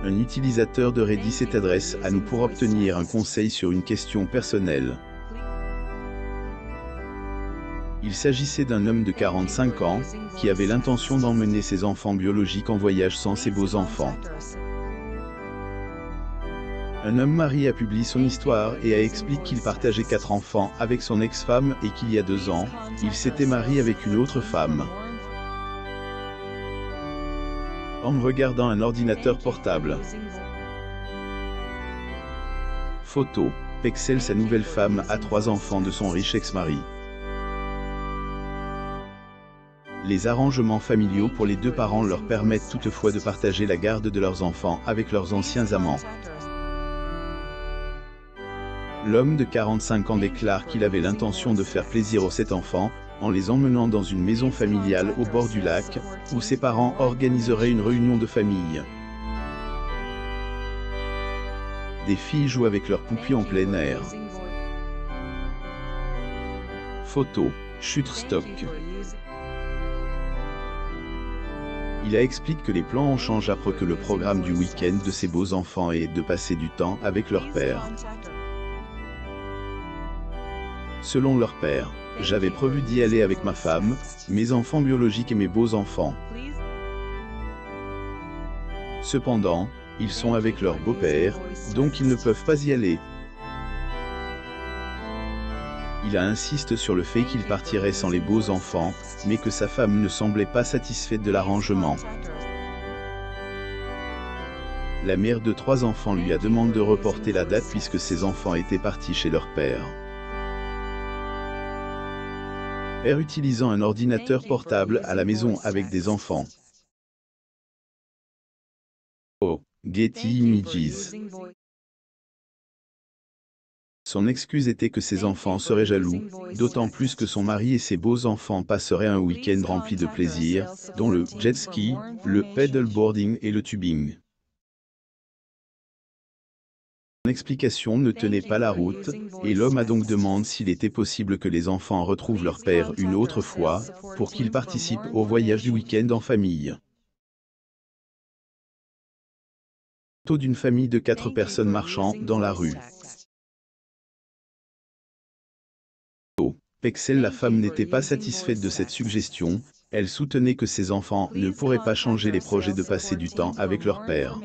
Un utilisateur de Reddit s'adresse à nous pour obtenir un conseil sur une question personnelle. Il s'agissait d'un homme de 45 ans, qui avait l'intention d'emmener ses enfants biologiques en voyage sans ses beaux-enfants. Un homme marié a publié son histoire et a expliqué qu'il partageait 4 enfants avec son ex-femme et qu'il y a 2 ans, il s'était marié avec une autre femme. En regardant un ordinateur portable. Photo, Pexel, sa nouvelle femme, a 3 enfants de son riche ex-mari. Les arrangements familiaux pour les 2 parents leur permettent toutefois de partager la garde de leurs enfants avec leurs anciens amants. L'homme de 45 ans déclare qu'il avait l'intention de faire plaisir aux 7 enfants, en les emmenant dans une maison familiale au bord du lac, où ses parents organiseraient une réunion de famille. Des filles jouent avec leurs poupées en plein air. Photo, Shutterstock. Il explique que les plans ont changé après que le programme du week-end de ses beaux enfants est de passer du temps avec leur père. Selon leur père, j'avais prévu d'y aller avec ma femme, mes enfants biologiques et mes beaux-enfants. Cependant, ils sont avec leur beau-père, donc ils ne peuvent pas y aller. Il insiste sur le fait qu'il partirait sans les beaux-enfants, mais que sa femme ne semblait pas satisfaite de l'arrangement. La mère de 3 enfants lui a demandé de reporter la date puisque ses enfants étaient partis chez leur père. Père utilisant un ordinateur portable à la maison avec des enfants. Oh, Getty Images. Son excuse était que ses enfants seraient jaloux, d'autant plus que son mari et ses beaux-enfants passeraient un week-end rempli de plaisir, dont le jet ski, le paddleboarding et le tubing. Son explication ne tenait pas la route, et l'homme a donc demandé s'il était possible que les enfants retrouvent leur père une autre fois, pour qu'ils participent au voyage du week-end en famille. Photo d'une famille de 4 personnes marchant dans la rue. Pexel, la femme n'était pas satisfaite de cette suggestion, elle soutenait que ses enfants ne pourraient pas changer les projets de passer du temps avec leur père.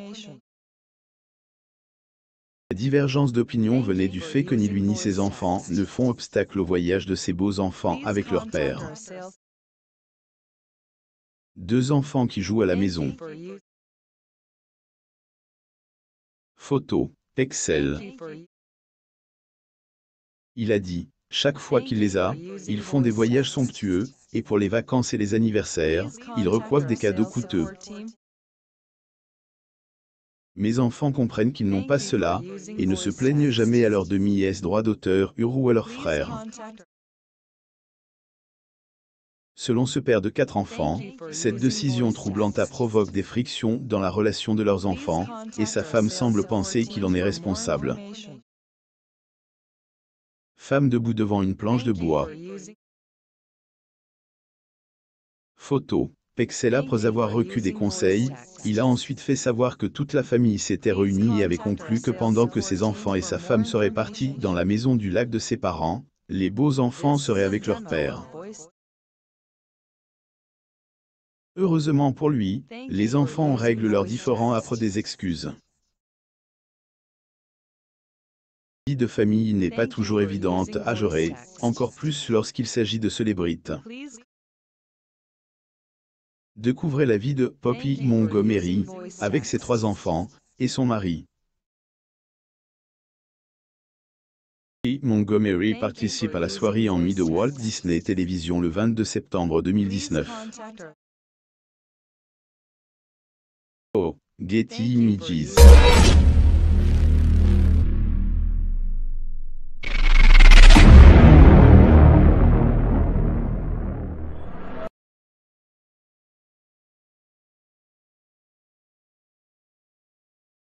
La divergence d'opinion venait du fait que ni lui ni ses enfants ne font obstacle au voyage de ses beaux-enfants avec leur père. 2 enfants qui jouent à la maison. Photo, Pexel. Il a dit, chaque fois qu'il les a, ils font des voyages somptueux, et pour les vacances et les anniversaires, ils recoiffent des cadeaux coûteux. Mes enfants comprennent qu'ils n'ont pas cela, et ne se plaignent jamais à leurs demi-s droits d'auteur ou à leurs frères. Selon ce père de 4 enfants, cette décision troublante provoque des frictions dans la relation de leurs enfants, et sa femme semble penser qu'il en est responsable. Femme debout devant une planche de bois. Photo. Pexel, après avoir reçu des conseils, il a ensuite fait savoir que toute la famille s'était réunie et avait conclu que pendant que ses enfants et sa femme seraient partis dans la maison du lac de ses parents, les beaux enfants seraient avec leur père. Heureusement pour lui, les enfants règlent leurs différends après des excuses. La vie de famille n'est pas toujours évidente à gérer, encore plus lorsqu'il s'agit de célébrités. Découvrez la vie de Poppy Montgomery, avec ses 3 enfants, et son mari. Poppy Montgomery participe à la soirée en nuit de Walt Disney Television le 22 septembre 2019. Oh, Getty Images.